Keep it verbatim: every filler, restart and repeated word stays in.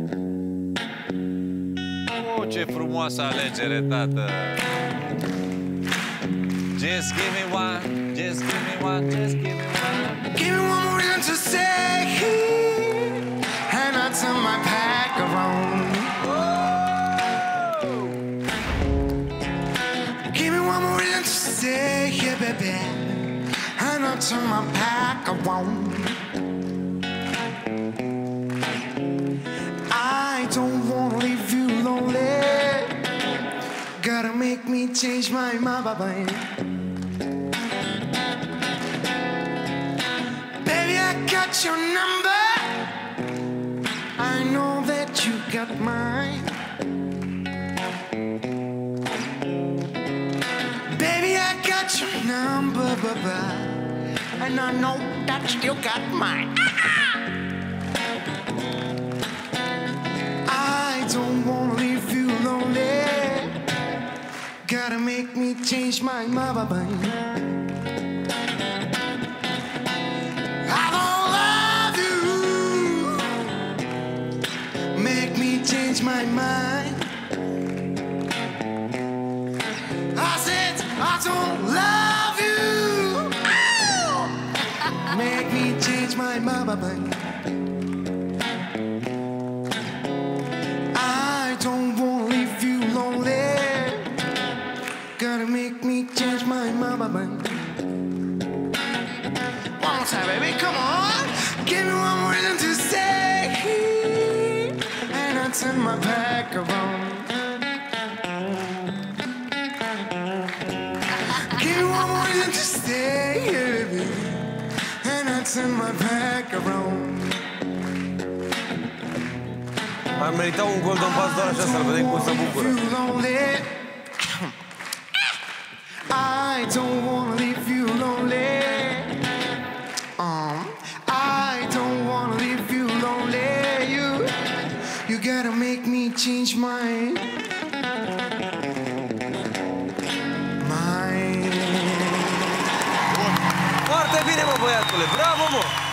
Oh, ce frumoasă alegere, tată! Just give me one, just give me one, just give me one. Give me one more reason to stay here, and I turn my back around. Oh. Give me one more reason to stay here, baby, and I turn my back around. I don't wanna leave you lonely. Gotta make me change my mind. Baby, I got your number. I know that you got mine. Baby, I got your number, and I know that you got mine. I don't wanna leave you lonely. Gotta make me change my mind. I don't love you. Make me change my mind. I said I don't love you. Make me change my mind. I don't wanna leave you lonely. Gotta make me change my mind. One more time, baby, come on. Give me one more reason to stay here, and I turn my back around. Give me one more reason to stay here, baby, and I turn my back around. Ar merita un golden pass doar așa, să-l vedem cum se bucură. I don't wanna leave you lonely. Um, I don't wanna leave you lonely. You, you gotta make me change my mind. Foarte bine, mă, băiatule, bravo, mă!